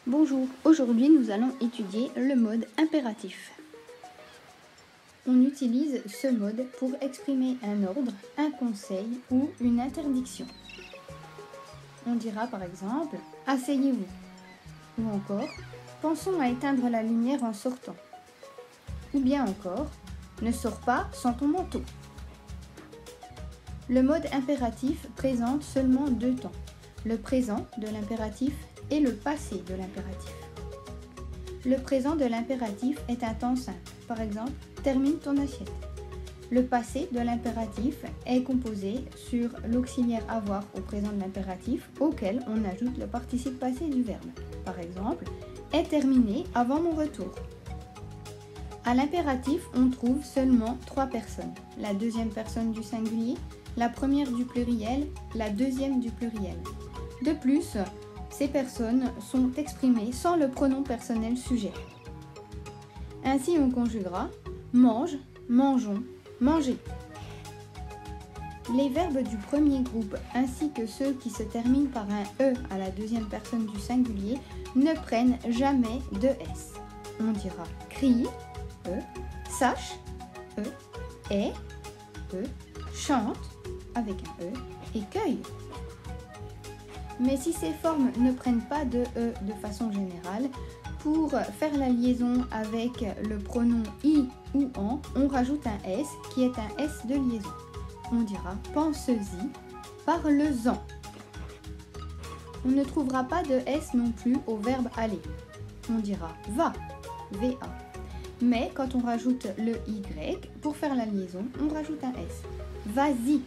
Bonjour, aujourd'hui nous allons étudier le mode impératif. On utilise ce mode pour exprimer un ordre, un conseil ou une interdiction. On dira par exemple « asseyez-vous » ou encore « pensons à éteindre la lumière en sortant » ou bien encore « ne sors pas sans ton manteau ». Le mode impératif présente seulement deux temps, le présent de l'impératif et le passé de l'impératif. Le présent de l'impératif est un temps simple, par exemple « termine ton assiette ». Le passé de l'impératif est composé sur l'auxiliaire avoir au présent de l'impératif auquel on ajoute le participe passé du verbe. Par exemple « est terminé avant mon retour ». À l'impératif, on trouve seulement trois personnes, la deuxième personne du singulier, la première du pluriel, la deuxième du pluriel. De plus, ces personnes sont exprimées sans le pronom personnel sujet. Ainsi, on conjuguera mange, mangeons, manger. Les verbes du premier groupe ainsi que ceux qui se terminent par un E à la deuxième personne du singulier ne prennent jamais de S. On dira crie, E, sache, E, est, E, chante avec un E et cueille. Mais si ces formes ne prennent pas de E de façon générale, pour faire la liaison avec le pronom I ou en, on rajoute un S qui est un S de liaison. On dira pense-y, parle-en. On ne trouvera pas de S non plus au verbe aller. On dira va, VA. Mais quand on rajoute le Y, pour faire la liaison, on rajoute un S. Vas-y.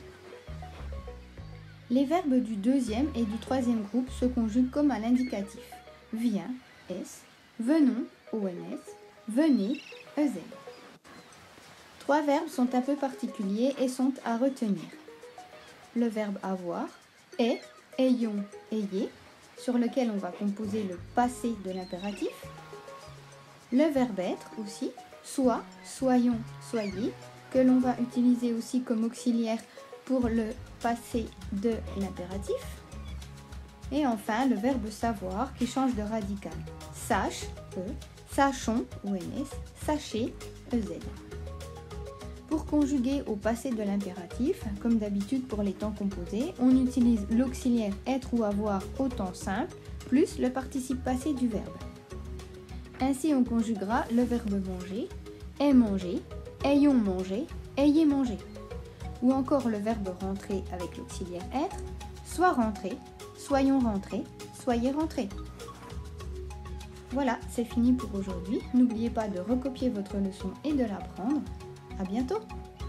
Les verbes du deuxième et du troisième groupe se conjuguent comme à l'indicatif. Viens, S, venons, ONS, venez, EZ. Trois verbes sont un peu particuliers et sont à retenir. Le verbe avoir, est, ayons, ayez, sur lequel on va composer le passé de l'impératif. Le verbe être aussi, soit, soyons, soyez, que l'on va utiliser aussi comme auxiliaire pour le passé de l'impératif. Et enfin, le verbe savoir qui change de radical. Sache, E, sachons, ONS, sachez, EZ. Pour conjuguer au passé de l'impératif, comme d'habitude pour les temps composés, on utilise l'auxiliaire être ou avoir au temps simple, plus le participe passé du verbe. Ainsi, on conjuguera le verbe manger, est mangé, ayons mangé, ayez mangé. Ou encore le verbe rentrer avec l'auxiliaire être, soit rentré, soyons rentrés, soyez rentrés. Voilà, c'est fini pour aujourd'hui. N'oubliez pas de recopier votre leçon et de l'apprendre. À bientôt!